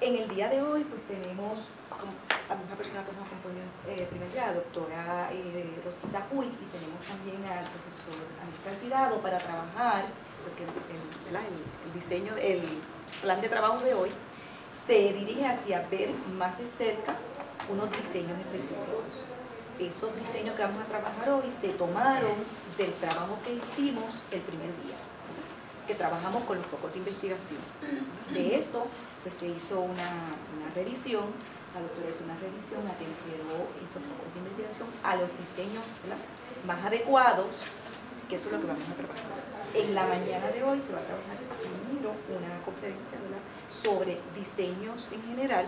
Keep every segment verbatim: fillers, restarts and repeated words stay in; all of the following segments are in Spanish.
En el día de hoy pues tenemos a una persona que nos acompañó en eh, primer día, la doctora eh, Rosita Puig, y tenemos también al profesor Aníbal Tirado para trabajar, porque el, el, el, el diseño, el plan de trabajo de hoy se dirige hacia ver más de cerca unos diseños específicos. Esos diseños que vamos a trabajar hoy se tomaron del trabajo que hicimos el primer día, que trabajamos con los focos de investigación. De eso pues se hizo una, una revisión, la doctora hizo una revisión, atendió esos focos de investigación a los diseños, ¿verdad?, más adecuados, que eso es lo que vamos a trabajar. En la mañana de hoy se va a trabajar primero una conferencia, ¿verdad?, sobre diseños en general.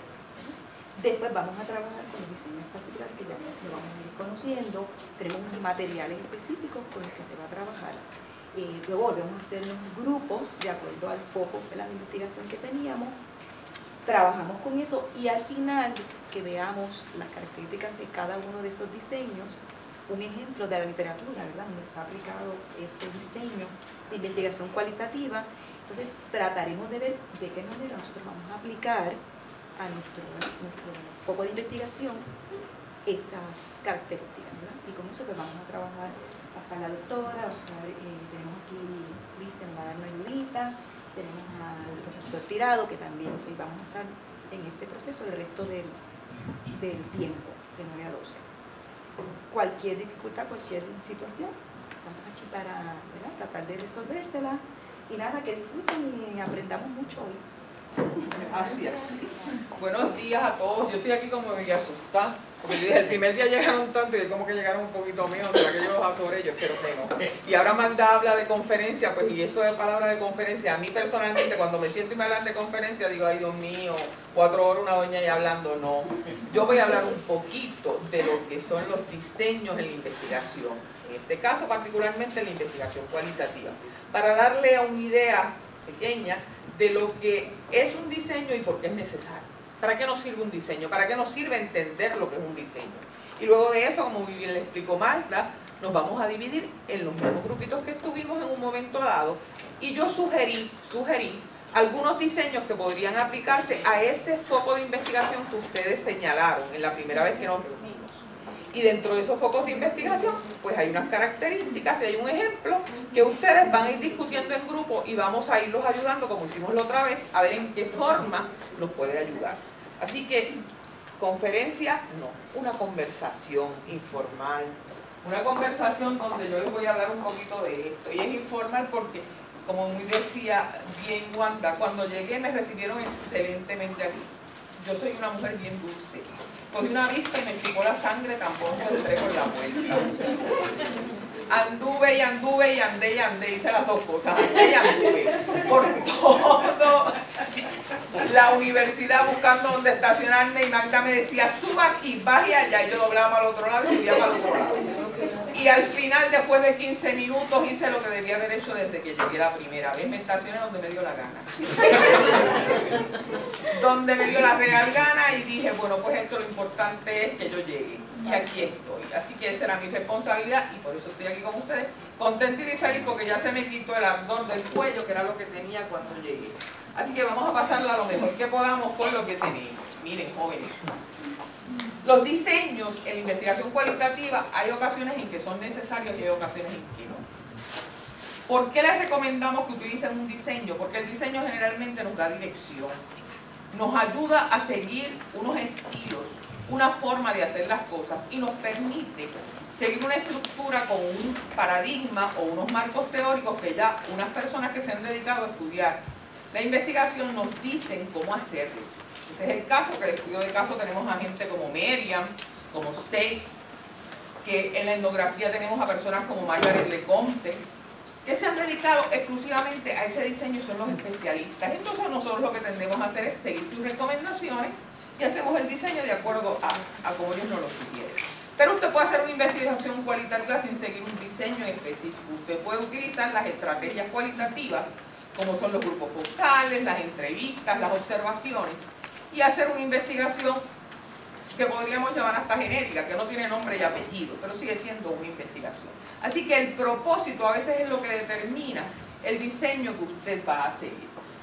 Después vamos a trabajar con los diseños particulares que ya lo vamos a ir conociendo. Tenemos unos materiales específicos con los que se va a trabajar. Eh, luego volvemos a hacer los grupos de acuerdo al foco de la investigación que teníamos, trabajamos con eso y al final que veamos las características de cada uno de esos diseños, un ejemplo de la literatura, ¿verdad?, donde está aplicado ese diseño de investigación cualitativa. Entonces trataremos de ver de qué manera nosotros vamos a aplicar a nuestro, nuestro foco de investigación esas características, ¿verdad? Y con eso pues vamos a trabajar. Acá la doctora, acá, eh, tenemos aquí Cristian, va a dar una ayudita, tenemos al profesor Tirado, que también sí, vamos a estar en este proceso el resto del, del tiempo, de nueve a doce. Cualquier dificultad, cualquier situación, estamos aquí para, ¿verdad?, tratar de resolvérsela. Y nada, que disfruten y aprendamos mucho hoy. Gracias. Buenos días a todos. Yo estoy aquí como medio asustada, porque yo dije, el primer día llegaron tanto y como que llegaron un poquito menos, ¿será que yo los aseguré? Yo espero que no. Y ahora Magda habla de conferencia, pues y eso de palabras de conferencia, a mí personalmente cuando me siento y me hablan de conferencia, digo, ay Dios mío, cuatro horas una doña ya hablando, no. Yo voy a hablar un poquito de lo que son los diseños en la investigación, en este caso particularmente en la investigación cualitativa, para darle una idea pequeña de lo que es un diseño y por qué es necesario. ¿Para qué nos sirve un diseño? ¿Para qué nos sirve entender lo que es un diseño? Y luego de eso, como muy bien le explicó Magda, nos vamos a dividir en los mismos grupitos que estuvimos en un momento dado. Y yo sugerí, sugerí algunos diseños que podrían aplicarse a ese foco de investigación que ustedes señalaron en la primera vez que nos reunimos. Y dentro de esos focos de investigación, pues hay unas características y hay un ejemplo que ustedes van a ir discutiendo en grupo y vamos a irlos ayudando, como hicimos la otra vez, a ver en qué forma nos puede ayudar. Así que, conferencia, no, una conversación informal, una conversación donde yo les voy a hablar un poquito de esto. Y es informal porque, como muy decía bien Wanda, cuando llegué me recibieron excelentemente aquí. Yo soy una mujer bien dulce. Cogí una vista y me chupó la sangre, tampoco entré por la vuelta. Anduve y anduve y andé y andé, hice las dos cosas, andé y anduve por todo la universidad buscando donde estacionarme y Magda me decía, suba aquí, baje allá, y yo doblaba para el otro lado y subía para el otro lado. Y al final, después de quince minutos, hice lo que debía haber hecho desde que llegué la primera vez. Me estacioné donde me dio la gana. Donde me dio la real gana y dije, bueno, pues esto lo importante es que yo llegue. Y aquí estoy. Así que esa era mi responsabilidad y por eso estoy aquí con ustedes. Contenta y feliz porque ya se me quitó el ardor del cuello, que era lo que tenía cuando llegué. Así que vamos a pasarla lo mejor que podamos con lo que tenemos. Miren, jóvenes. Los diseños en la investigación cualitativa hay ocasiones en que son necesarios y hay ocasiones en que no. ¿Por qué les recomendamos que utilicen un diseño? Porque el diseño generalmente nos da dirección, nos ayuda a seguir unos estilos, una forma de hacer las cosas y nos permite seguir una estructura con un paradigma o unos marcos teóricos que ya unas personas que se han dedicado a estudiar la investigación nos dicen cómo hacerlo. Ese es el caso, que en el estudio de caso tenemos a gente como Meriam, como Steak, que en la etnografía tenemos a personas como Margaret Lecomte, que se han dedicado exclusivamente a ese diseño y son los especialistas. Entonces nosotros lo que tendemos a hacer es seguir sus recomendaciones y hacemos el diseño de acuerdo a, a como ellos nos lo sugieren. Pero usted puede hacer una investigación cualitativa sin seguir un diseño específico. Usted puede utilizar las estrategias cualitativas, como son los grupos focales, las entrevistas, las observaciones, y hacer una investigación que podríamos llamar hasta genérica, que no tiene nombre y apellido, pero sigue siendo una investigación. Así que el propósito a veces es lo que determina el diseño que usted va a seguir.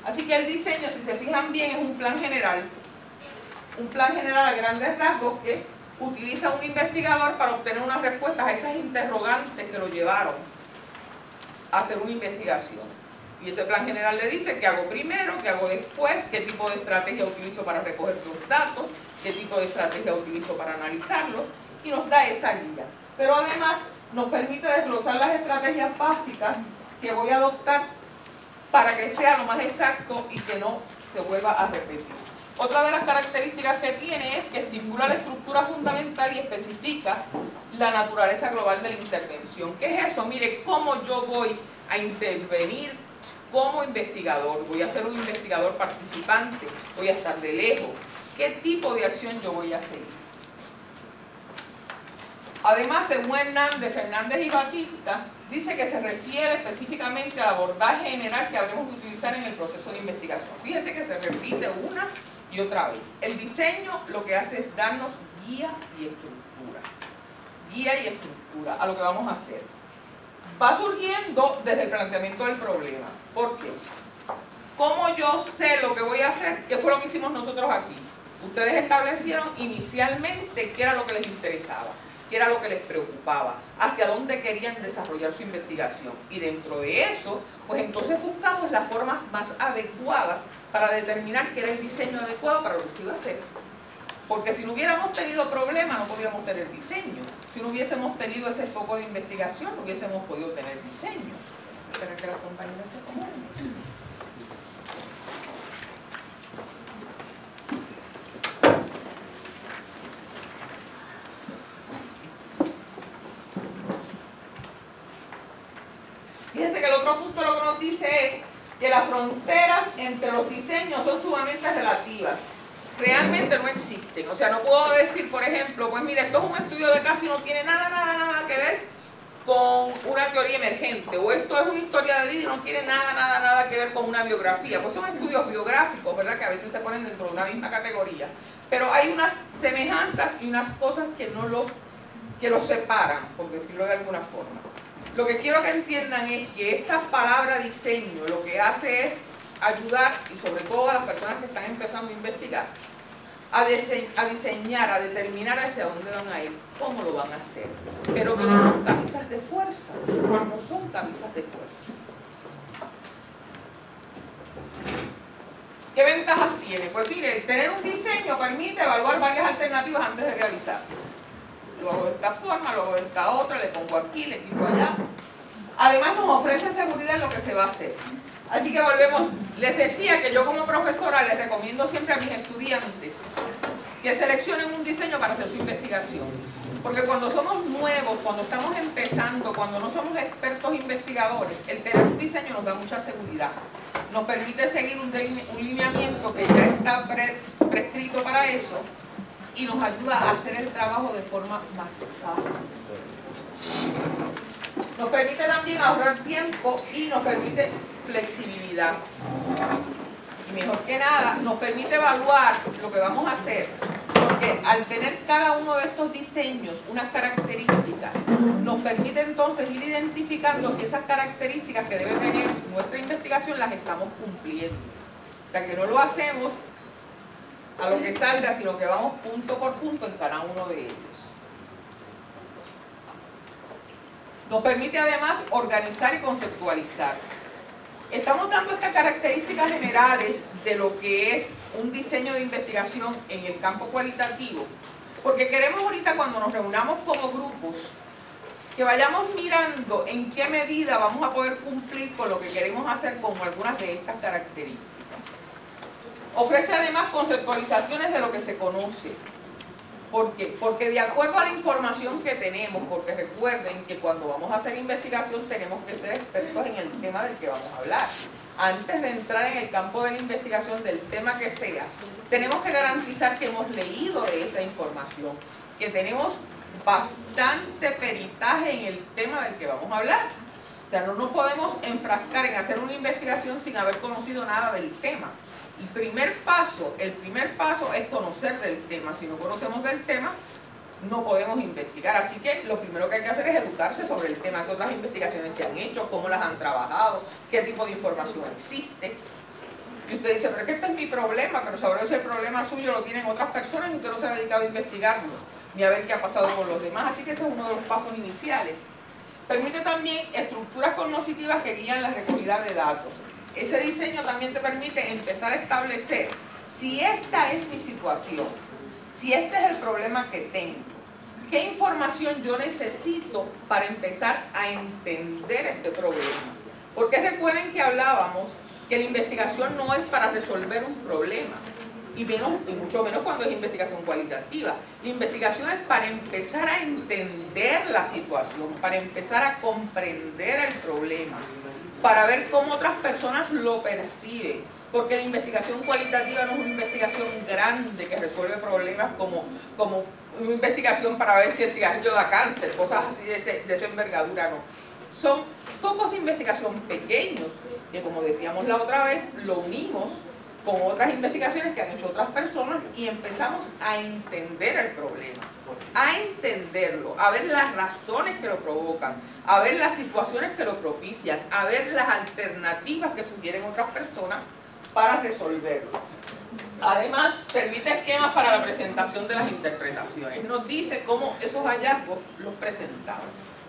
Así que el diseño, si se fijan bien, es un plan general. Un plan general a grandes rasgos que utiliza un investigador para obtener unas respuestas a esas interrogantes que lo llevaron a hacer una investigación. Y ese plan general le dice qué hago primero, qué hago después, qué tipo de estrategia utilizo para recoger los datos, qué tipo de estrategia utilizo para analizarlos, y nos da esa guía. Pero además nos permite desglosar las estrategias básicas que voy a adoptar para que sea lo más exacto y que no se vuelva a repetir. Otra de las características que tiene es que estimula la estructura fundamental y especifica la naturaleza global de la intervención. ¿Qué es eso? Mire, cómo yo voy a intervenir como investigador. Voy a ser un investigador participante, voy a estar de lejos. ¿Qué tipo de acción yo voy a seguir? Además, según Hernández, Fernández y Batista, dice que se refiere específicamente al abordaje general que habremos de utilizar en el proceso de investigación. Fíjense que se repite una y otra vez. El diseño lo que hace es darnos guía y estructura. Guía y estructura a lo que vamos a hacer. Va surgiendo desde el planteamiento del problema. ¿Por qué? ¿Cómo yo sé lo que voy a hacer? ¿Qué fue lo que hicimos nosotros aquí? Ustedes establecieron inicialmente qué era lo que les interesaba, qué era lo que les preocupaba, hacia dónde querían desarrollar su investigación. Y dentro de eso, pues entonces buscamos las formas más adecuadas para determinar qué era el diseño adecuado para lo que iba a hacer. Porque si no hubiéramos tenido problemas, no podíamos tener diseño. Si no hubiésemos tenido ese foco de investigación, no hubiésemos podido tener diseño. Espera que las compañeras se acomoden. Fíjense que el otro punto lo que nos dice es que las fronteras entre los diseños son sumamente relativas. Realmente no existen. O sea, no puedo decir, por ejemplo, pues mire, esto es un estudio de caso y no tiene nada, nada, nada que ver con una teoría emergente. O esto es una historia de vida y no tiene nada, nada, nada que ver con una biografía. Pues son estudios biográficos, ¿verdad? Que a veces se ponen dentro de una misma categoría. Pero hay unas semejanzas y unas cosas que no los, que los separan, por decirlo de alguna forma. Lo que quiero que entiendan es que esta palabra diseño lo que hace es ayudar, y sobre todo a las personas que están empezando a investigar, a, dise a diseñar, a determinar hacia dónde van a ir, cómo lo van a hacer, pero que no son camisas de fuerza, no son camisas de fuerza. ¿Qué ventajas tiene? Pues mire, tener un diseño permite evaluar varias alternativas antes de realizarlo. Lo hago de esta forma, lo hago de esta otra, le pongo aquí, le quito allá. Además nos ofrece seguridad en lo que se va a hacer. Así que volvemos, les decía que yo como profesora les recomiendo siempre a mis estudiantes que seleccionen un diseño para hacer su investigación. Porque cuando somos nuevos, cuando estamos empezando, cuando no somos expertos investigadores, el tener un diseño nos da mucha seguridad. Nos permite seguir un, un lineamiento que ya está pre, prescrito para eso y nos ayuda a hacer el trabajo de forma más fácil. Nos permite también ahorrar tiempo y nos permite flexibilidad. Y mejor que nada, nos permite evaluar lo que vamos a hacer, porque al tener cada uno de estos diseños unas características, nos permite entonces ir identificando si esas características que debe tener nuestra investigación las estamos cumpliendo. O sea, que no lo hacemos a lo que salga, sino que vamos punto por punto en cada uno de ellos. Nos permite además organizar y conceptualizar. Estamos dando estas características generales de lo que es un diseño de investigación en el campo cualitativo, porque queremos ahorita cuando nos reunamos como grupos, que vayamos mirando en qué medida vamos a poder cumplir con lo que queremos hacer con algunas de estas características. Ofrece además conceptualizaciones de lo que se conoce. ¿Por qué? Porque de acuerdo a la información que tenemos, porque recuerden que cuando vamos a hacer investigación tenemos que ser expertos en el tema del que vamos a hablar. Antes de entrar en el campo de la investigación del tema que sea, tenemos que garantizar que hemos leído de esa información, que tenemos bastante peritaje en el tema del que vamos a hablar. O sea, no nos podemos enfrascar en hacer una investigación sin haber conocido nada del tema. El primer paso, el primer paso es conocer del tema. Si no conocemos del tema, no podemos investigar. Así que lo primero que hay que hacer es educarse sobre el tema, qué otras investigaciones se han hecho, cómo las han trabajado, qué tipo de información existe. Y usted dice, pero es que este es mi problema, pero sabrá si el problema suyo lo tienen otras personas y usted no se ha dedicado a investigarlo, ni a ver qué ha pasado con los demás. Así que ese es uno de los pasos iniciales. Permite también estructuras cognitivas que guían la recogida de datos. Ese diseño también te permite empezar a establecer si esta es mi situación, si este es el problema que tengo, qué información yo necesito para empezar a entender este problema. Porque recuerden que hablábamos que la investigación no es para resolver un problema, y, menos, y mucho menos cuando es investigación cualitativa. La investigación es para empezar a entender la situación, para empezar a comprender el problema, para ver cómo otras personas lo perciben. Porque la investigación cualitativa no es una investigación grande que resuelve problemas como, como una investigación para ver si el cigarrillo da cáncer, cosas así de, ese, de esa envergadura, no. Son focos de investigación pequeños, que como decíamos la otra vez, lo unimos con otras investigaciones que han hecho otras personas y empezamos a entender el problema, a entenderlo, a ver las razones que lo provocan, a ver las situaciones que lo propician, a ver las alternativas que sugieren otras personas para resolverlo. Además, permite esquemas para la presentación de las interpretaciones. Nos dice cómo esos hallazgos los presentamos.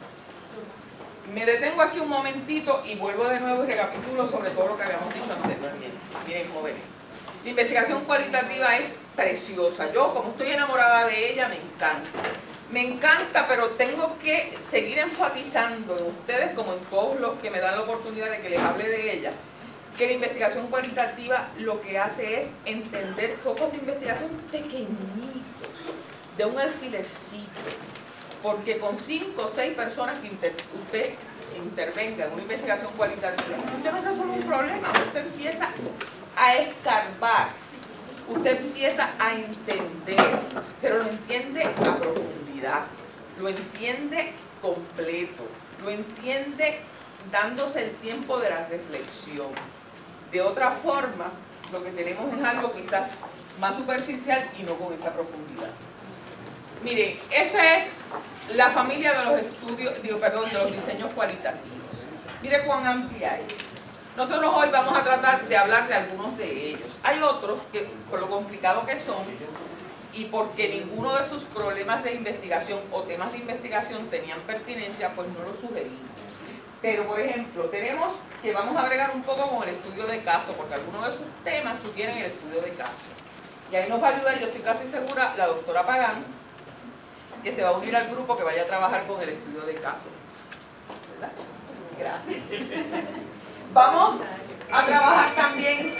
Me detengo aquí un momentito y vuelvo de nuevo y recapitulo sobre todo lo que habíamos dicho anteriormente. Miren, jóvenes, la investigación cualitativa es preciosa. Yo, como estoy enamorada de ella, me encanta. Me encanta, pero tengo que seguir enfatizando en ustedes, como en todos los que me dan la oportunidad de que les hable de ella, que la investigación cualitativa lo que hace es entender focos de investigación pequeñitos, de un alfilercito. Porque con cinco o seis personas que inter, usted intervenga en una investigación cualitativa, usted no resuelve un problema, usted empieza a escarbar, usted empieza a entender, pero lo entiende a profundidad, lo entiende completo, lo entiende dándose el tiempo de la reflexión. De otra forma, lo que tenemos es algo quizás más superficial y no con esa profundidad. Miren, esa es la familia de los estudios, digo, perdón, de los diseños cualitativos. Mire cuán amplia es. Nosotros hoy vamos a tratar de hablar de algunos de ellos. Hay otros que, por lo complicado que son, y porque ninguno de sus problemas de investigación o temas de investigación tenían pertinencia, pues no los sugerimos. Pero, por ejemplo, tenemos que vamos a bregar un poco con el estudio de caso, porque algunos de sus temas sugieren el estudio de caso. Y ahí nos va a ayudar, yo estoy casi segura, la doctora Pagán, que se va a unir al grupo que vaya a trabajar con el estudio de caso. ¿Verdad? Gracias. Vamos a trabajar también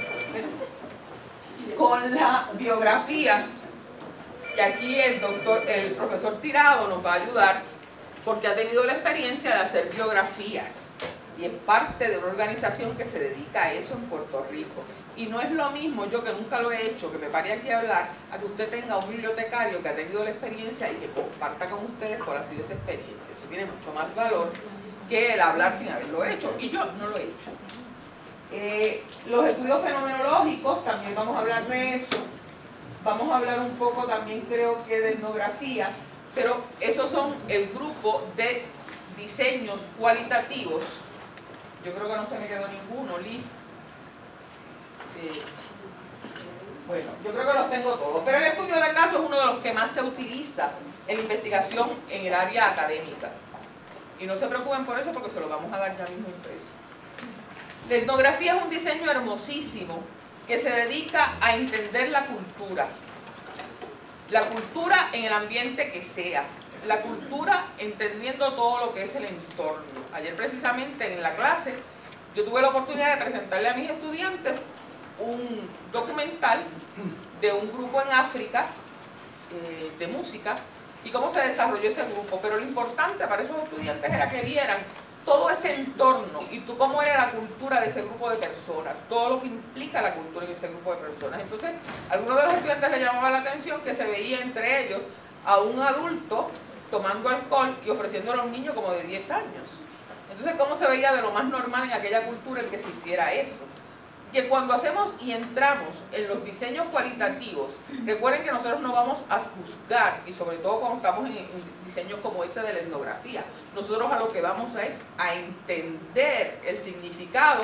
con la biografía, que aquí el doctor, el profesor Tirado nos va a ayudar, porque ha tenido la experiencia de hacer biografías y es parte de una organización que se dedica a eso en Puerto Rico. Y no es lo mismo, yo que nunca lo he hecho, que me pare aquí a hablar, a que usted tenga un bibliotecario que ha tenido la experiencia y que comparta con ustedes cuál ha sido esa experiencia. Eso tiene mucho más valor que el hablar sin haberlo hecho, y yo no lo he hecho. Eh, los estudios fenomenológicos, también vamos a hablar de eso. Vamos a hablar un poco también, creo que, de etnografía, pero esos son el grupo de diseños cualitativos. Yo creo que no se me quedó ninguno, Liz. Eh, bueno, yo creo que los tengo todos, pero el estudio de caso es uno de los que más se utiliza en investigación en el área académica. Y no se preocupen por eso, porque se lo vamos a dar ya mismo impreso. La etnografía es un diseño hermosísimo que se dedica a entender la cultura. La cultura en el ambiente que sea. La cultura entendiendo todo lo que es el entorno. Ayer precisamente en la clase yo tuve la oportunidad de presentarle a mis estudiantes un documental de un grupo en África eh, de música y cómo se desarrolló ese grupo. Pero lo importante para esos estudiantes era que vieran todo ese entorno y tú cómo era la cultura de ese grupo de personas, todo lo que implica la cultura en ese grupo de personas. Entonces, a algunos de los estudiantes les llamaba la atención que se veía entre ellos a un adulto tomando alcohol y ofreciéndolo a un niño como de diez años. Entonces, ¿cómo se veía de lo más normal en aquella cultura el que se hiciera eso? Que cuando hacemos y entramos en los diseños cualitativos, recuerden que nosotros no vamos a juzgar, y sobre todo cuando estamos en, en diseños como este de la etnografía, nosotros a lo que vamos es a entender el significado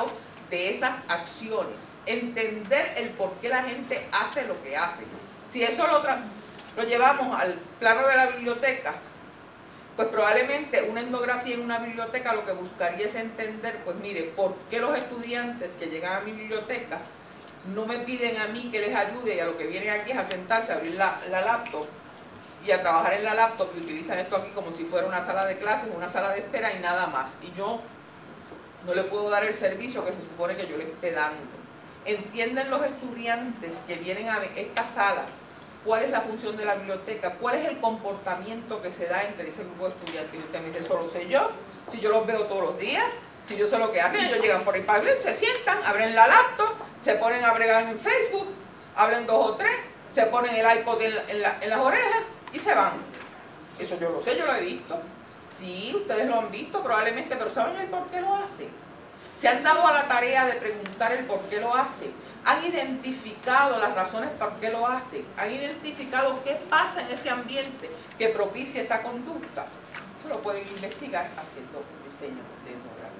de esas acciones, entender el por qué la gente hace lo que hace. Si eso lo, lo llevamos al plano de la biblioteca, pues probablemente una etnografía en una biblioteca lo que buscaría es entender, pues mire, por qué los estudiantes que llegan a mi biblioteca no me piden a mí que les ayude y a lo que vienen aquí es a sentarse, a abrir la, la laptop y a trabajar en la laptop y utilizan esto aquí como si fuera una sala de clases, una sala de espera y nada más. Y yo no le puedo dar el servicio que se supone que yo le esté dando. ¿Entienden los estudiantes que vienen a esta sala cuál es la función de la biblioteca? ¿Cuál es el comportamiento que se da entre ese grupo de estudiantes? Y usted me dice, ¿eso lo sé yo? Si yo los veo todos los días, si yo sé lo que hacen, ellos llegan por el pabellón, se sientan, abren la laptop, se ponen a bregar en Facebook, hablan dos o tres, se ponen el iPod en, la, en, la, en las orejas y se van. Eso yo lo sé, yo lo he visto. Sí, ustedes lo han visto probablemente, pero ¿saben el por qué lo hacen? Se han dado a la tarea de preguntar el por qué lo hacen. Han identificado las razones por qué lo hacen. Han identificado qué pasa en ese ambiente que propicia esa conducta. Eso lo pueden investigar haciendo un diseño de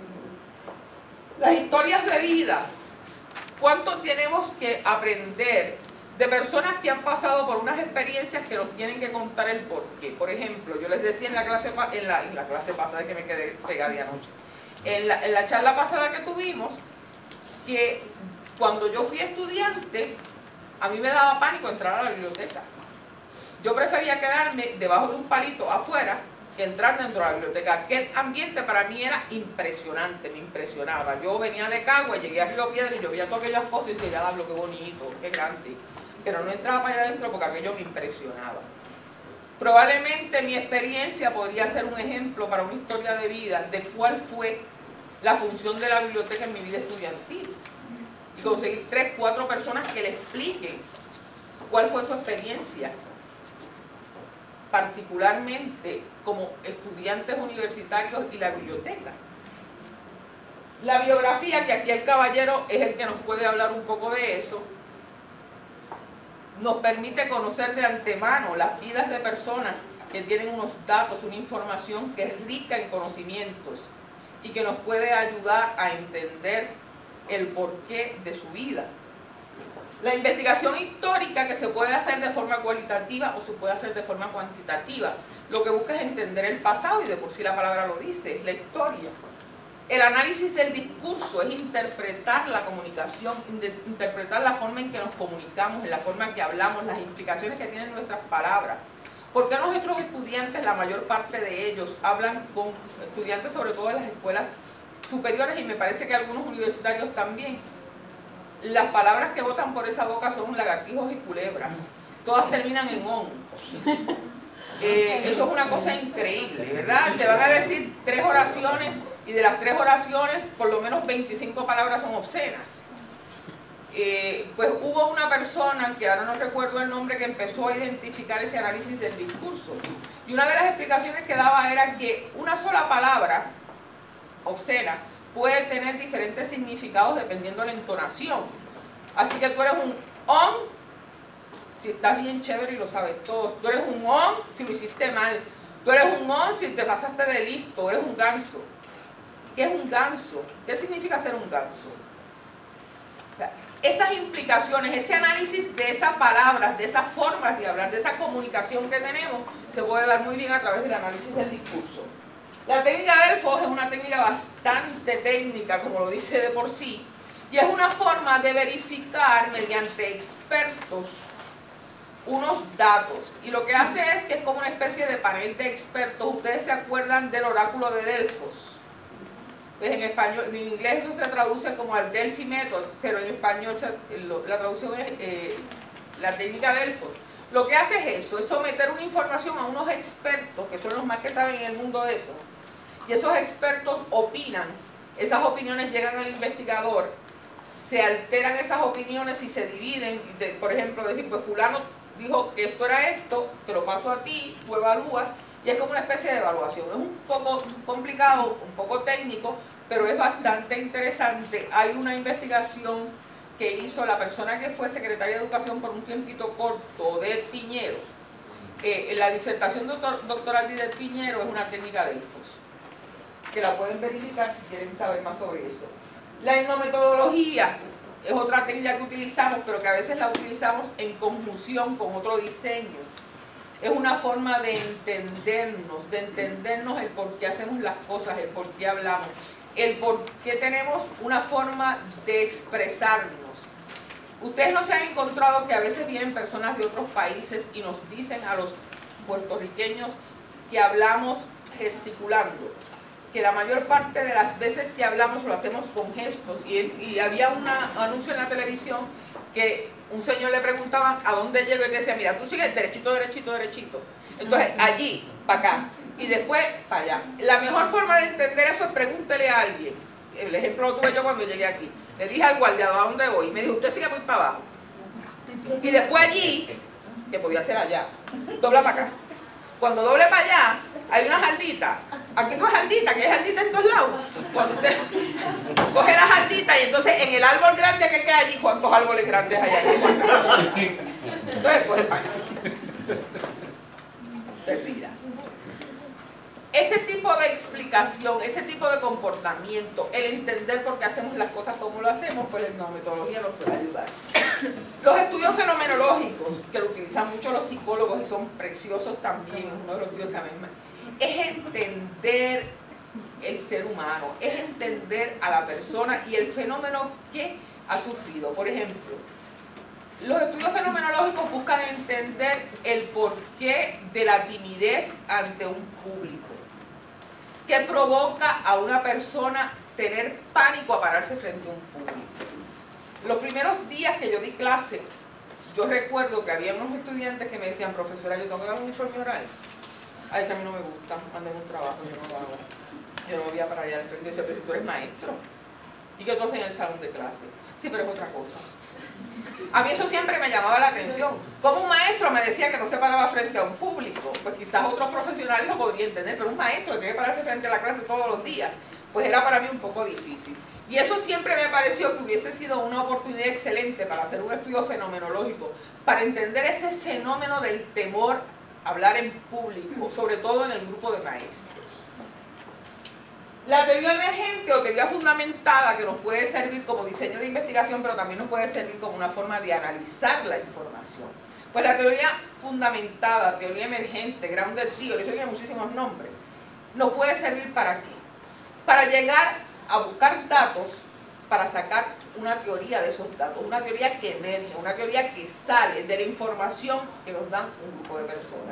etnografía. Las historias de vida. ¿Cuánto tenemos que aprender de personas que han pasado por unas experiencias que nos tienen que contar el por qué? Por ejemplo, yo les decía en la clase, en la, en la clase pasada que me quedé pegada de anoche, en la, en la charla pasada que tuvimos, que cuando yo fui estudiante, a mí me daba pánico entrar a la biblioteca. Yo prefería quedarme debajo de un palito afuera que entrar dentro de la biblioteca. Aquel ambiente para mí era impresionante, me impresionaba. Yo venía de Cagua, llegué a Río Piedra y yo veía todas aquellas cosas y decía, ya, qué bonito, qué grande. Pero no entraba para allá adentro porque aquello me impresionaba. Probablemente mi experiencia podría ser un ejemplo para una historia de vida de cuál fue la función de la biblioteca en mi vida estudiantil. Y conseguir tres, cuatro personas que le expliquen cuál fue su experiencia, particularmente como estudiantes universitarios y la biblioteca. La biografía, que aquí el caballero es el que nos puede hablar un poco de eso, nos permite conocer de antemano las vidas de personas que tienen unos datos, una información que es rica en conocimientos y que nos puede ayudar a entender el porqué de su vida. La investigación histórica, que se puede hacer de forma cualitativa o se puede hacer de forma cuantitativa, lo que busca es entender el pasado, y de por sí la palabra lo dice, es la historia. El análisis del discurso es interpretar la comunicación, interpretar la forma en que nos comunicamos, en la forma en que hablamos, las implicaciones que tienen nuestras palabras. ¿Por qué nuestros estudiantes, la mayor parte de ellos, hablan con estudiantes, sobre todo de las escuelas superiores, y me parece que algunos universitarios también? Las palabras que botan por esa boca son lagartijos y culebras. Todas terminan en on. Eh, eso es una cosa increíble, ¿verdad? Te van a decir tres oraciones y de las tres oraciones por lo menos veinticinco palabras son obscenas. Eh, pues hubo una persona, que ahora no recuerdo el nombre, que empezó a identificar ese análisis del discurso. Y una de las explicaciones que daba era que una sola palabra obscena puede tener diferentes significados dependiendo de la entonación. Así que tú eres un on si estás bien chévere y lo sabes todo. Tú eres un on si lo hiciste mal. Tú eres un on si te pasaste de listo. Eres un ganso. ¿Qué es un ganso? ¿Qué significa ser un ganso? Esas implicaciones, ese análisis de esas palabras, de esas formas de hablar, de esa comunicación que tenemos, se puede dar muy bien a través del análisis del discurso. La técnica Delfos es una técnica bastante técnica, como lo dice de por sí, y es una forma de verificar mediante expertos unos datos. Y lo que hace es que es como una especie de panel de expertos. Ustedes se acuerdan del oráculo de Delfos. Pues en español, en inglés eso se traduce como el Delphi Method, pero en español se, la traducción es eh, la técnica Delfos. Lo que hace es eso, es someter una información a unos expertos, que son los más que saben en el mundo de eso, y esos expertos opinan, esas opiniones llegan al investigador, se alteran esas opiniones y se dividen, y te, por ejemplo, decir, pues fulano dijo que esto era esto, te lo paso a ti, tú evalúas, y es como una especie de evaluación. Es un poco complicado, un poco técnico, pero es bastante interesante. Hay una investigación que hizo la persona que fue secretaria de Educación por un tiempito corto, de Piñero. Eh, la disertación doctor, doctoral de Piñero es una técnica Delfos, que la pueden verificar si quieren saber más sobre eso. La etnometodología es otra técnica que utilizamos, pero que a veces la utilizamos en conjunción con otro diseño. Es una forma de entendernos, de entendernos el por qué hacemos las cosas, el por qué hablamos, el por qué tenemos una forma de expresarnos. Ustedes no se han encontrado que a veces vienen personas de otros países y nos dicen a los puertorriqueños que hablamos gesticulando, que la mayor parte de las veces que hablamos lo hacemos con gestos, y, y había un anuncio en la televisión que un señor le preguntaba a dónde llego y decía, mira, tú sigues derechito, derechito, derechito, entonces allí, para acá, y después para allá. La mejor forma de entender eso es pregúntele a alguien. El ejemplo lo tuve yo cuando llegué aquí. Le dije al guardia, ¿a dónde voy? Y me dijo, usted sigue muy para abajo. Y después allí, que podía ser allá, dobla para acá. Cuando doble para allá, hay una jardita. Aquí no es jardita, que hay jardita en todos lados. Cuando usted coge la jardita y entonces en el árbol grande que queda allí, ¿cuántos árboles grandes hay allí? Entonces, pues, termina. Ese tipo de explicación, ese tipo de comportamiento, el entender por qué hacemos las cosas como lo hacemos, pues la etnometodología nos puede ayudar. Los estudios fenomenológicos, que lo utilizan mucho los psicólogos y son preciosos también, uno de los estudios que a mí me... es entender el ser humano, es entender a la persona y el fenómeno que ha sufrido. Por ejemplo, los estudios fenomenológicos buscan entender el porqué de la timidez ante un público. ¿Qué provoca a una persona tener pánico a pararse frente a un público? Los primeros días que yo di clase, yo recuerdo que había unos estudiantes que me decían, profesora, yo tengo que dar un informe oral. Ay, que a mí no me gusta, manden un trabajo, yo no lo hago. Yo no me voy a parar allá al frente y decir, pero si tú eres maestro. ¿Y qué tú haces en el salón de clase? Sí, pero es otra cosa. A mí eso siempre me llamaba la atención. Como un maestro me decía que no se paraba frente a un público, pues quizás otros profesionales lo podrían entender, pero un maestro que tiene que pararse frente a la clase todos los días, pues era para mí un poco difícil. Y eso siempre me pareció que hubiese sido una oportunidad excelente para hacer un estudio fenomenológico, para entender ese fenómeno del temor a hablar en público, sobre todo en el grupo de maestros. La teoría emergente o teoría fundamentada, que nos puede servir como diseño de investigación, pero también nos puede servir como una forma de analizar la información. Pues la teoría fundamentada, teoría emergente, grounded theory, eso tiene muchísimos nombres, nos puede servir ¿para qué? Para llegar a buscar datos, para sacar una teoría de esos datos, una teoría que emerge, una teoría que sale de la información que nos dan un grupo de personas.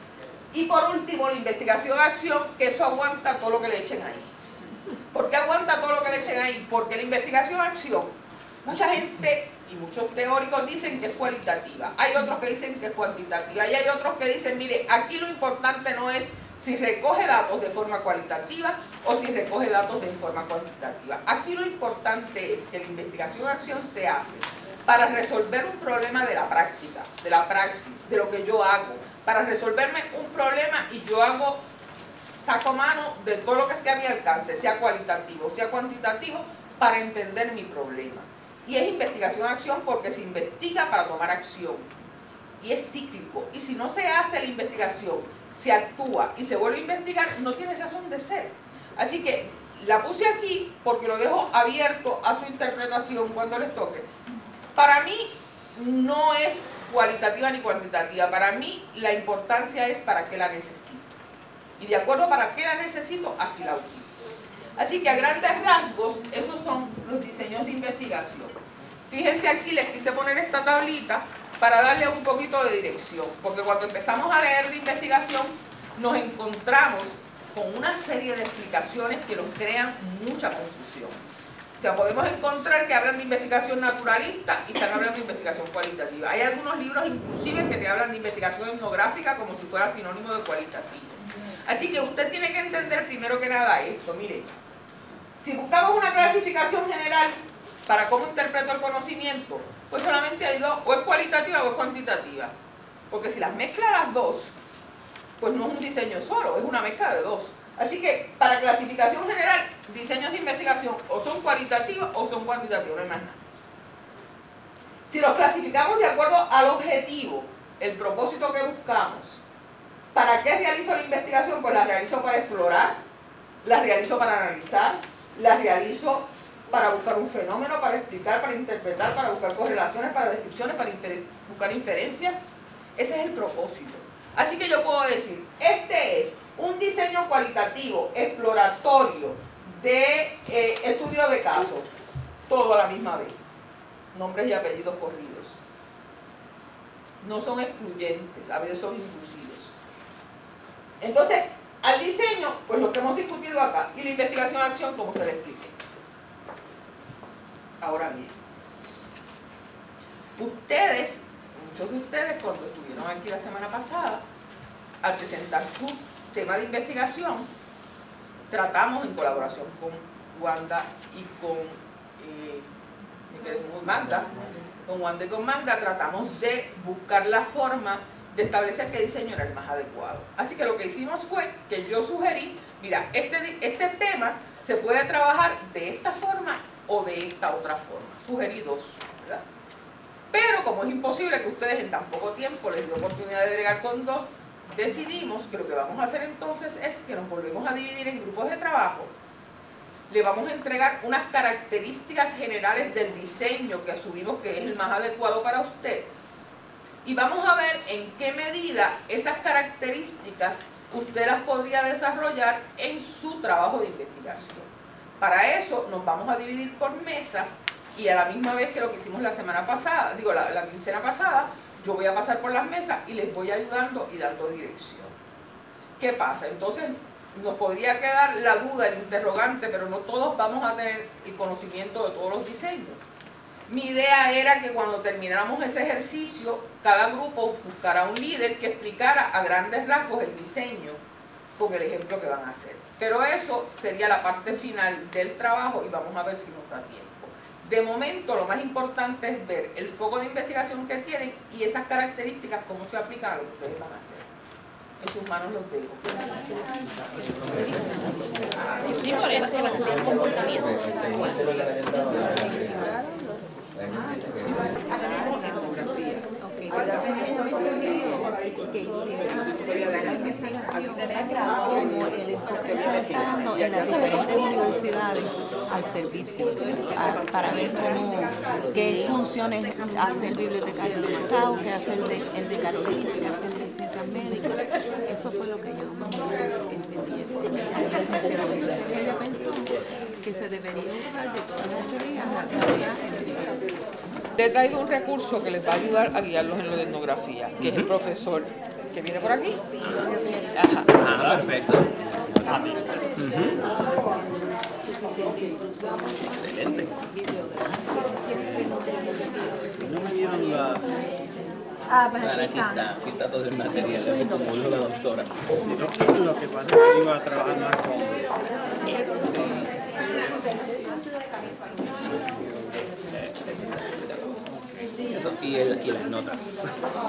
Y por último, la investigación-acción, que eso aguanta todo lo que le echen ahí. ¿Por qué aguanta todo lo que le echen ahí? Porque la investigación-acción, mucha gente y muchos teóricos dicen que es cualitativa, hay otros que dicen que es cuantitativa, y hay otros que dicen, mire, aquí lo importante no es si recoge datos de forma cualitativa o si recoge datos de forma cuantitativa. Aquí lo importante es que la investigación-acción se hace para resolver un problema de la práctica, de la praxis, de lo que yo hago, para resolverme un problema y yo hago, saco mano de todo lo que esté a mi alcance, sea cualitativo, sea cuantitativo, para entender mi problema. Y es investigación-acción porque se investiga para tomar acción. Y es cíclico. Y si no se hace la investigación, se actúa y se vuelve a investigar, no tiene razón de ser. Así que la puse aquí porque lo dejo abierto a su interpretación cuando les toque. Para mí no es cualitativa ni cuantitativa. Para mí la importancia es para qué la necesito. Y de acuerdo a para qué la necesito, así la utilizo. Así que a grandes rasgos, esos son los diseños de investigación. Fíjense aquí, les quise poner esta tablita para darle un poquito de dirección, porque cuando empezamos a leer de investigación, nos encontramos con una serie de explicaciones que nos crean mucha confusión. O sea, podemos encontrar que hablan de investigación naturalista y están hablando de investigación cualitativa. Hay algunos libros inclusive que te hablan de investigación etnográfica como si fuera sinónimo de cualitativo. Así que usted tiene que entender primero que nada esto. Mire, si buscamos una clasificación general para cómo interpreto el conocimiento, pues solamente hay dos, o es cualitativa o es cuantitativa. Porque si las mezcla las dos, pues no es un diseño solo, es una mezcla de dos. Así que para clasificación general, diseños de investigación o son cualitativos o son cuantitativos, no hay más nada. Si los clasificamos de acuerdo al objetivo, el propósito que buscamos, ¿para qué realizo la investigación? Pues la realizo para explorar, la realizo para analizar, la realizo para buscar un fenómeno, para explicar, para interpretar, para buscar correlaciones, para descripciones, para infer- buscar inferencias. Ese es el propósito. Así que yo puedo decir, este es un diseño cualitativo, exploratorio, de eh, estudio de casos, todo a la misma vez. Nombres y apellidos corridos. No son excluyentes, a veces son inclusivos. Entonces, al diseño, pues lo que hemos discutido acá, y la investigación-acción, como se le explique. Ahora bien, ustedes, muchos de ustedes, cuando estuvieron aquí la semana pasada, al presentar su tema de investigación, tratamos en colaboración con Wanda y con eh, Magda, con Wanda y con Magda, tratamos de buscar la forma de establecer qué diseño era el más adecuado. Así que lo que hicimos fue que yo sugerí, mira, este, este tema se puede trabajar de esta forma o de esta otra forma. Sugerí dos, ¿verdad? Pero como es imposible que ustedes en tan poco tiempo les dé oportunidad de bregar con dos, decidimos que lo que vamos a hacer entonces es que nos volvemos a dividir en grupos de trabajo. Le vamos a entregar unas características generales del diseño que asumimos que es el más adecuado para usted. Y vamos a ver en qué medida esas características usted las podría desarrollar en su trabajo de investigación. Para eso nos vamos a dividir por mesas y a la misma vez que lo que hicimos la semana pasada, digo la, la quincena pasada, yo voy a pasar por las mesas y les voy ayudando y dando dirección. ¿Qué pasa? Entonces nos podría quedar la duda, el interrogante, pero no todos vamos a tener el conocimiento de todos los diseños. Mi idea era que cuando termináramos ese ejercicio, cada grupo buscara un líder que explicara a grandes rasgos el diseño con el ejemplo que van a hacer. Pero eso sería la parte final del trabajo y vamos a ver si nos da tiempo. De momento, lo más importante es ver el foco de investigación que tienen y esas características, cómo se aplican a lo que ustedes van a hacer. En sus manos los dejo. Sí, por eso se va a hacer el comportamiento. Ahora tenemos que hiciera la investigación como el enfoque que se está dando en las diferentes universidades al servicio, a, para ver cómo, qué funciones hace el bibliotecario de Macao, qué hace el de, el de Carolina, qué hace el de Ciencias Médicas. Eso fue lo que yo entendí. Entonces ella pensó que se debería usar de todas las teorías la teoría empírica. Le he traído un recurso que les va a ayudar a guiarlos en lo de etnografía, que es el profesor que viene por aquí. Ajá. Ah, perfecto. Uh-huh. Excelente. No me dieron las... Ah, pues aquí aquí está. está, aquí está todo el material, así como dijo la doctora. Lo que pasa es que iba a trabajar más con... Eso, y, el, y las notas.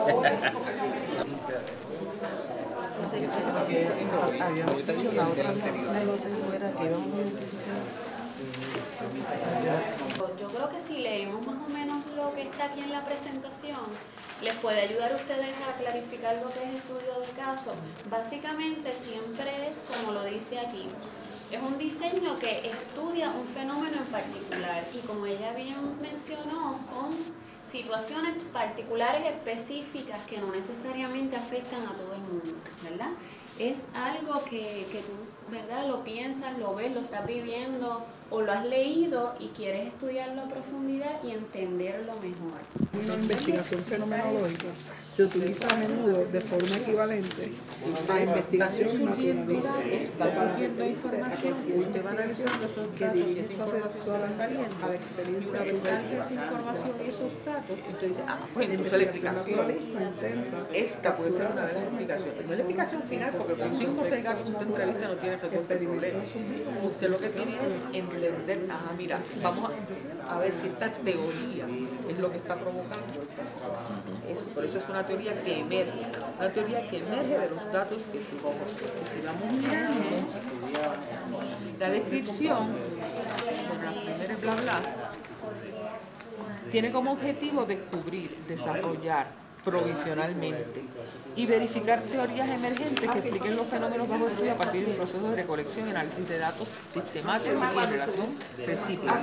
Yo creo que si leemos más o menos lo que está aquí en la presentación, les puede ayudar a ustedes a clarificar lo que es estudio de caso. Básicamente siempre es como lo dice aquí. Es un diseño que estudia un fenómeno en particular y como ella bien mencionó, son situaciones particulares específicas que no necesariamente afectan a todo el mundo, ¿verdad? Es algo que, que tú, ¿verdad? Lo piensas, lo ves, lo estás viviendo o lo has leído y quieres estudiarlo a profundidad y entenderlo mejor. Una investigación fenomenológica se utiliza a menudo de forma equivalente a investigación naturalista. Va surgiendo información y usted va analizando esos datos y esa información va saliendo. A la experiencia de esa información y esos datos, usted dice, ah, Pues entonces la explicación, esta puede ser una de las explicaciones. No es la explicación final, porque con cinco o seis gatos usted entrevista no tiene resuelto el problema. Usted lo que tiene es entender, ah, mira, vamos a, a ver si esta teoría es lo que está provocando esta situación. Eso, por eso es una teoría que emerge, una teoría que emerge de los datos que tuvimos. Y si vamos mirando la descripción, con las primeras bla bla, tiene como objetivo descubrir, desarrollar, provisionalmente y verificar teorías emergentes que expliquen los fenómenos bajo estudio a partir de un proceso de recolección y análisis de datos sistemáticos y en relación recíproca.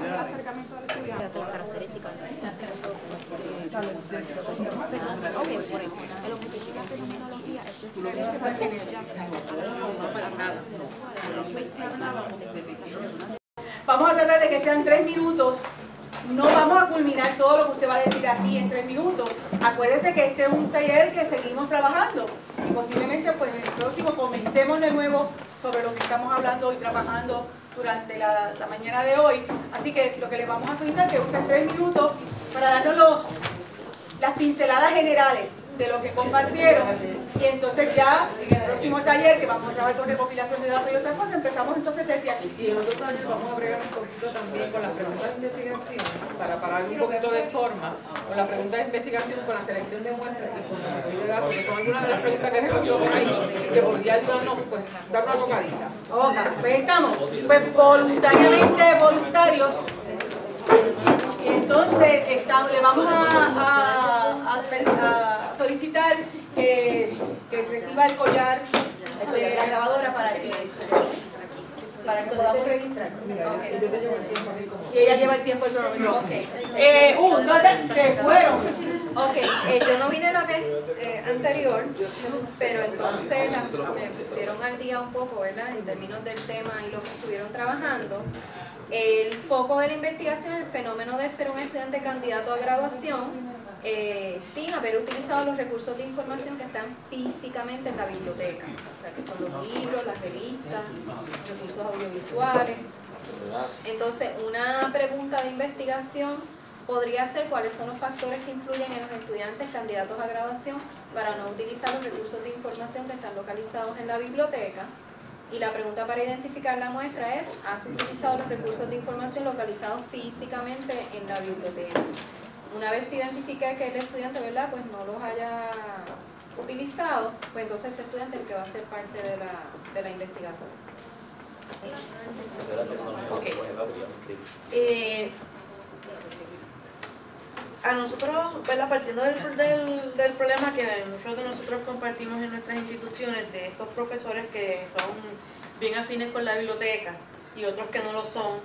Vamos a tratar de que sean tres minutos. No vamos a culminar todo lo que usted va a decir aquí en tres minutos. Acuérdese que este es un taller que seguimos trabajando y posiblemente pues en el próximo comencemos de nuevo sobre lo que estamos hablando y trabajando durante la, la mañana de hoy. Así que lo que les vamos a solicitar es que usen tres minutos para darnos los, las pinceladas generales de lo que compartieron y entonces ya en el próximo taller que vamos a trabajar con recopilación de datos y otras cosas, empezamos entonces desde aquí. Y en otro taller vamos a bregar un poquito también con las preguntas de investigación para parar un poquito de forma con las preguntas de investigación, con la selección de muestras y con la recolección de datos, que son algunas de las preguntas que he recogido por ahí, que podría ayudarnos pues dar una tocadita. Ok, pues estamos pues voluntariamente voluntarios. Y entonces estamos, le vamos a, a, a, a solicitar que, que reciba el collar de la grabadora para que, para que podamos registrar. Y ella lleva el tiempo del cronómetro. Eh, uh, no, se fueron. Ok, eh, yo no vine la vez eh, anterior, pero entonces la, me pusieron al día un poco, ¿verdad? En términos del tema y lo que estuvieron trabajando. El foco de la investigación es el fenómeno de ser un estudiante candidato a graduación eh, sin haber utilizado los recursos de información que están físicamente en la biblioteca. O sea, que son los libros, las revistas, recursos audiovisuales. Entonces, una pregunta de investigación podría ser cuáles son los factores que influyen en los estudiantes candidatos a graduación para no utilizar los recursos de información que están localizados en la biblioteca. Y la pregunta para identificar la muestra es, ¿has utilizado los recursos de información localizados físicamente en la biblioteca? Una vez se identifique que el estudiante, ¿verdad?, pues no los haya utilizado, pues entonces ese estudiante es el que va a ser parte de la, de la investigación. Okay. Eh, a nosotros, ¿verdad?, partiendo del, del, del problema que muchos de nosotros compartimos en nuestras instituciones, de estos profesores que son bien afines con la biblioteca y otros que no lo son,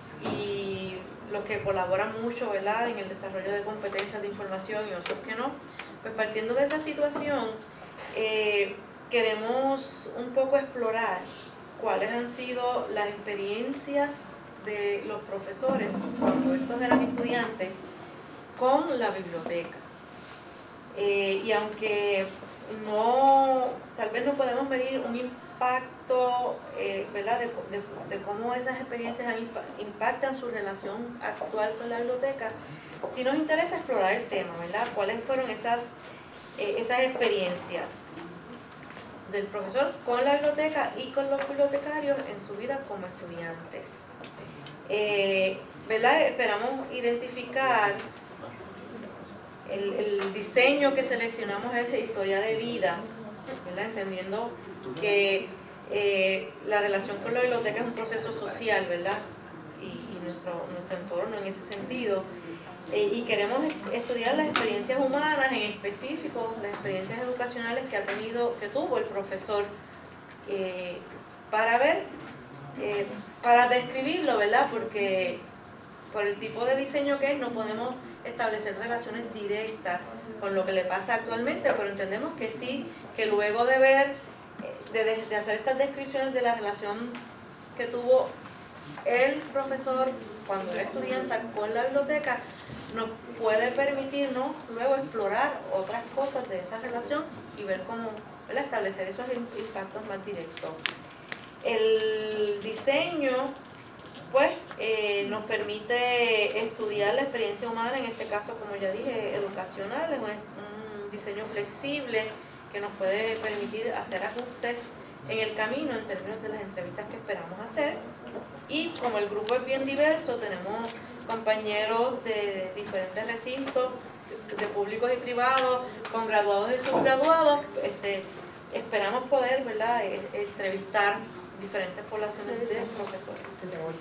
y los que colaboran mucho, ¿verdad?, en el desarrollo de competencias de información y otros que no, pues partiendo de esa situación, eh, queremos un poco explorar cuáles han sido las experiencias de los profesores cuando estos eran estudiantes con la biblioteca. Eh, y aunque no, tal vez no podemos medir un impacto, eh, ¿verdad?, de, de, de cómo esas experiencias han, impactan su relación actual con la biblioteca, sí nos interesa explorar el tema, ¿verdad? ¿Cuáles fueron esas, eh, esas experiencias del profesor con la biblioteca y con los bibliotecarios en su vida como estudiantes? Eh, ¿verdad? Esperamos identificar el, el diseño que seleccionamos es la historia de vida, ¿verdad?, entendiendo que eh, la relación con la biblioteca es un proceso social, ¿verdad?, y, y nuestro, nuestro entorno en ese sentido. Eh, y queremos estudiar las experiencias humanas, en específico las experiencias educacionales que ha tenido, que tuvo el profesor, eh, para ver, eh, para describirlo, ¿verdad?, porque por el tipo de diseño que es no podemos establecer relaciones directas con lo que le pasa actualmente, pero entendemos que sí, que luego de ver, de, de hacer estas descripciones de la relación que tuvo el profesor cuando era estudiante con la biblioteca, nos puede permitirnos luego explorar otras cosas de esa relación y ver cómo, ¿verdad?, establecer esos impactos más directos. El diseño, pues, eh, nos permite estudiar la experiencia humana, en este caso, como ya dije, educacional, es un, un diseño flexible que nos puede permitir hacer ajustes en el camino en términos de las entrevistas que esperamos hacer. Y como el grupo es bien diverso, tenemos compañeros de diferentes recintos, de públicos y privados, con graduados y subgraduados. Este, esperamos poder, ¿verdad?, entrevistar diferentes poblaciones de profesores.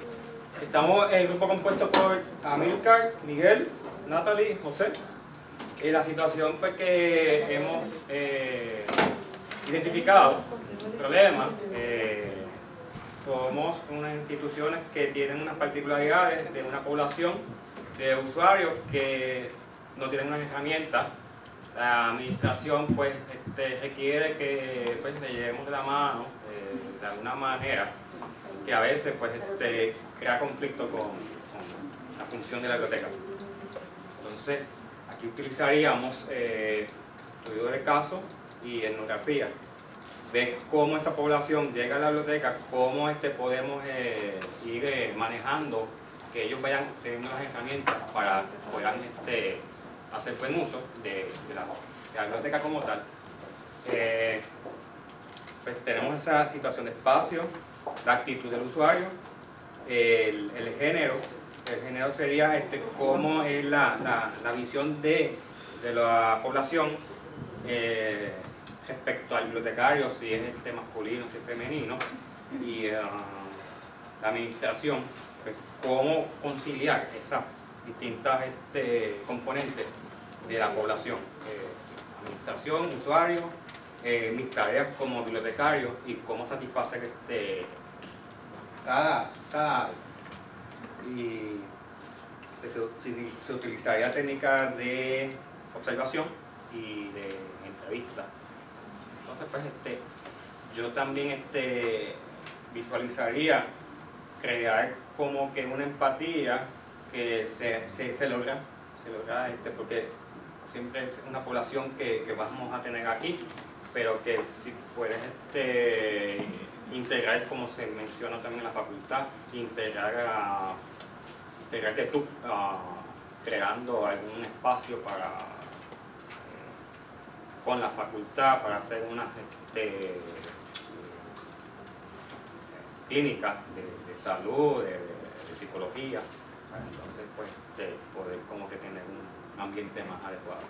Estamos en el grupo compuesto por Amílcar, Miguel, Natalie, José. Eh, la situación pues, que hemos eh, identificado, el problema, eh, somos unas instituciones que tienen unas particularidades de una población de usuarios que no tienen unas herramientas. La administración pues este, requiere que pues, le llevemos de la mano eh, de alguna manera, que a veces pues, este, crea conflicto con, con la función de la biblioteca. Entonces, aquí utilizaríamos eh, estudio de caso y etnografía. Ver cómo esa población llega a la biblioteca, cómo este, podemos eh, ir eh, manejando, que ellos vayan teniendo las herramientas para que puedan este, hacer buen uso de, de, la, de la biblioteca como tal. Eh, pues tenemos esa situación de espacio, la actitud del usuario, el, el género. El género sería este, cómo es la, la, la visión de, de la población eh, respecto al bibliotecario, si es este masculino, si es femenino, y uh, la administración, pues, cómo conciliar esas distintas este, componentes de la población, eh, administración, usuario, eh, mis tareas como bibliotecario y cómo satisfacer este, cada, cada y se, se utilizaría técnicas de observación y de entrevista. Entonces pues este, yo también este, visualizaría crear como que una empatía que se, se, se logra, se logra este, porque siempre es una población que, que vamos a tener aquí, pero que si puedes este, integrar, como se menciona también en la facultad, integrar a, integrarte tú uh, creando algún espacio para eh, con la facultad para hacer unas este, clínicas de, de salud, de, de psicología, para entonces pues de poder como que tener un ambiente más adecuado.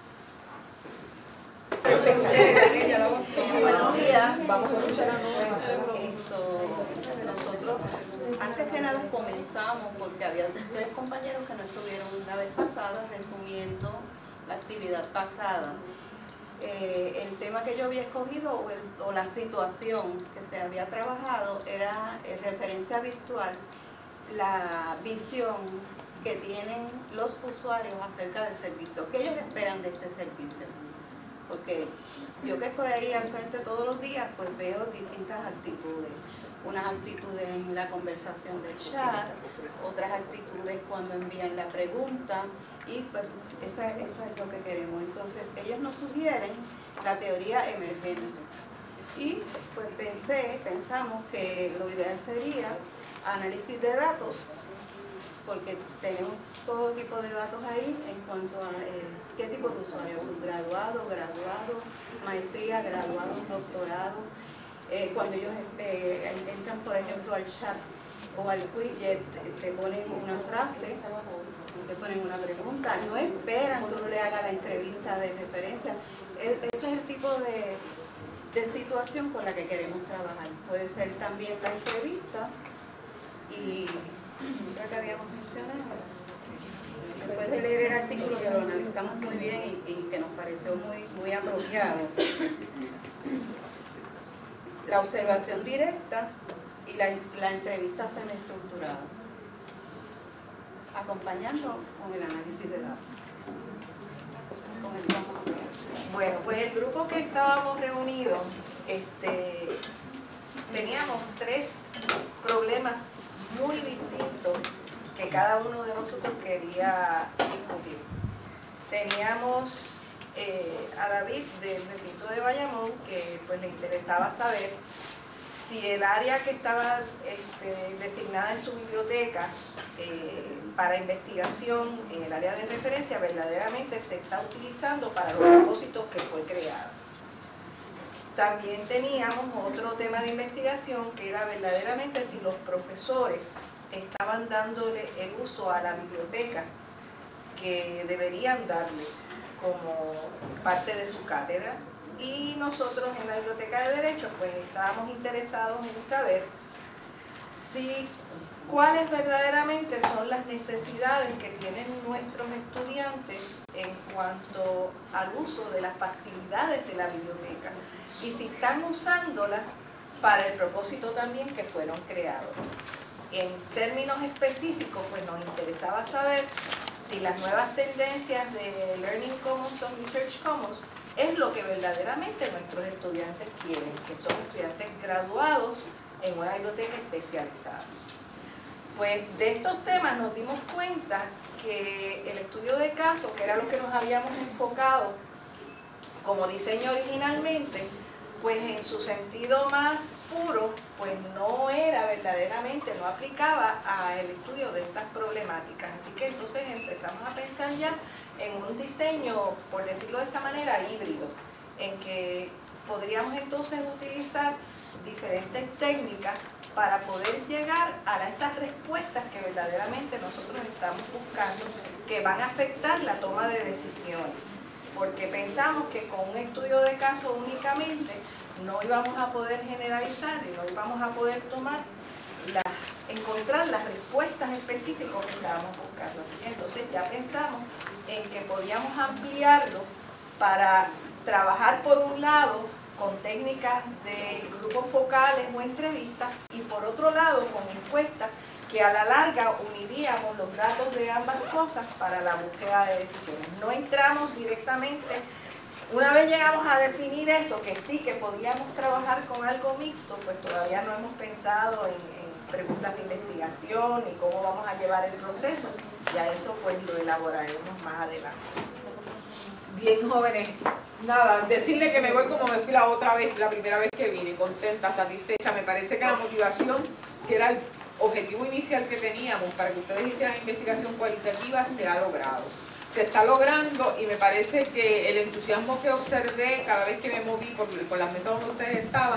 Buenos días. Vamos a escuchar a nosotros, antes que nada comenzamos porque había tres compañeros que no estuvieron la vez pasada, resumiendo la actividad pasada. Eh, el tema que yo había escogido o, el, o la situación que se había trabajado era en referencia virtual, la visión que tienen los usuarios acerca del servicio, que ellos esperan de este servicio. Porque yo que estoy ahí al frente todos los días, pues veo distintas actitudes. Unas actitudes en la conversación del chat, otras actitudes cuando envían la pregunta, y pues esa, eso es lo que queremos. Entonces ellos nos sugieren la teoría emergente. Y pues pensé, pensamos que lo ideal sería análisis de datos, porque tenemos todo tipo de datos ahí en cuanto a eh, qué tipo de usuarios, subgraduado, graduado, maestría, graduado, doctorado. Eh, cuando ellos eh, entran, por ejemplo, al chat o al widget, te ponen una frase, te ponen una pregunta, no esperan que uno le haga la entrevista de referencia. Es, ese es el tipo de, de situación con la que queremos trabajar. Puede ser también la entrevista y otra que habíamos mencionado. Después de leer el artículo, que lo analizamos muy bien y, y que nos pareció muy, muy apropiado, la observación directa y la, la entrevista semiestructurada, acompañando con el análisis de datos. Con eso vamos a ver. Bueno, pues el grupo que estábamos reunidos, este, teníamos tres problemas muy distintos que cada uno de nosotros quería discutir. Teníamos eh, a David del recinto de Bayamón, que pues le interesaba saber si el área que estaba este, designada en su biblioteca eh, para investigación en el área de referencia verdaderamente se está utilizando para los propósitos que fue creada. También teníamos otro tema de investigación que era verdaderamente si los profesores estaban dándole el uso a la biblioteca que deberían darle como parte de su cátedra. Y nosotros en la Biblioteca de Derecho pues estábamos interesados en saber si cuáles verdaderamente son las necesidades que tienen nuestros estudiantes en cuanto al uso de las facilidades de la biblioteca y si están usándolas para el propósito también que fueron creados. En términos específicos, pues nos interesaba saber si las nuevas tendencias de Learning Commons o Research Commons es lo que verdaderamente nuestros estudiantes quieren, que son estudiantes graduados en una biblioteca especializada. Pues de estos temas nos dimos cuenta que el estudio de caso, que era lo que nos habíamos enfocado como diseño originalmente, pues en su sentido más puro, pues no era verdaderamente, no aplicaba al estudio de estas problemáticas. Así que entonces empezamos a pensar ya en un diseño, por decirlo de esta manera, híbrido, en que podríamos entonces utilizar diferentes técnicas para poder llegar a esas respuestas que verdaderamente nosotros estamos buscando, que van a afectar la toma de decisiones. Porque pensamos que con un estudio de caso únicamente no íbamos a poder generalizar y no íbamos a poder tomar la, encontrar las respuestas específicas que estábamos buscando. Así que entonces ya pensamos en que podíamos ampliarlo para trabajar por un lado con técnicas de grupos focales o entrevistas y por otro lado con encuestas que a la larga uniríamos los datos de ambas cosas para la búsqueda de decisiones. No entramos directamente, una vez llegamos a definir eso, que sí, que podíamos trabajar con algo mixto, pues todavía no hemos pensado en, en preguntas de investigación y cómo vamos a llevar el proceso, ya eso pues lo elaboraremos más adelante. Bien, jóvenes, nada, decirle que me voy como me fui la otra vez, la primera vez que vine, contenta, satisfecha. Me parece que la motivación, que era el objetivo inicial que teníamos para que ustedes hicieran investigación cualitativa, se ha logrado. Se está logrando y me parece que el entusiasmo que observé cada vez que me moví por, por las mesas donde ustedes estaban,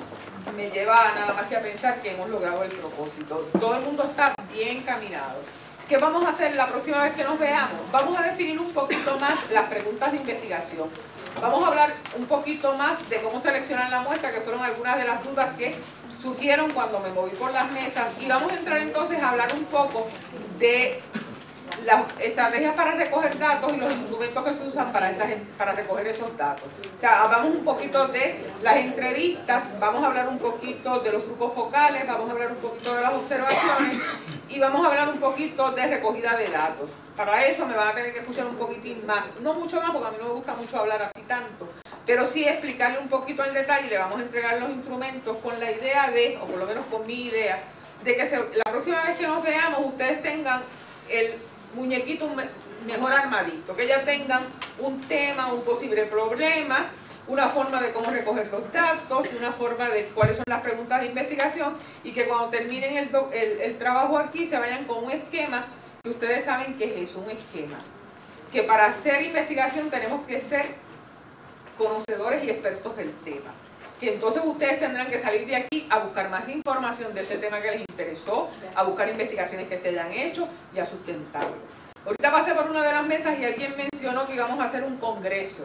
me lleva nada más que a pensar que hemos logrado el propósito. Todo el mundo está bien caminado. ¿Qué vamos a hacer la próxima vez que nos veamos? Vamos a definir un poquito más las preguntas de investigación. Vamos a hablar un poquito más de cómo seleccionar la muestra, que fueron algunas de las dudas que surgieron cuando me moví por las mesas. Y vamos a entrar entonces a hablar un poco de las estrategias para recoger datos y los instrumentos que se usan para, esas, para recoger esos datos. O sea, hablamos un poquito de las entrevistas, vamos a hablar un poquito de los grupos focales, vamos a hablar un poquito de las observaciones y vamos a hablar un poquito de recogida de datos. Para eso me van a tener que escuchar un poquitín más, no mucho más porque a mí no me gusta mucho hablar así tanto, pero sí explicarle un poquito en detalle. Le vamos a entregar los instrumentos con la idea de, o por lo menos con mi idea, de que se, la próxima vez que nos veamos ustedes tengan el muñequito mejor armadito, que ya tengan un tema, un posible problema, una forma de cómo recoger los datos, una forma de cuáles son las preguntas de investigación y que cuando terminen el, do, el, el trabajo aquí se vayan con un esquema y ustedes saben qué es eso, un esquema. Que para hacer investigación tenemos que ser conocedores y expertos del tema. Que entonces ustedes tendrán que salir de aquí a buscar más información de ese tema que les interesó, a buscar investigaciones que se hayan hecho y a sustentarlo. Ahorita pasé por una de las mesas y alguien mencionó que íbamos a hacer un congreso.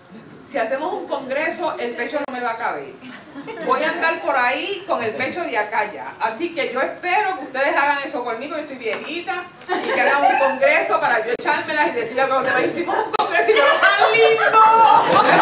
Si hacemos un congreso, el pecho no me va a caber. Voy a andar por ahí con el pecho de acá ya. Así que yo espero que ustedes hagan eso conmigo, yo estoy viejita, y que hagan un congreso para yo echármelas y decirle a todos los demás, hicimos un congreso y lo más lindo.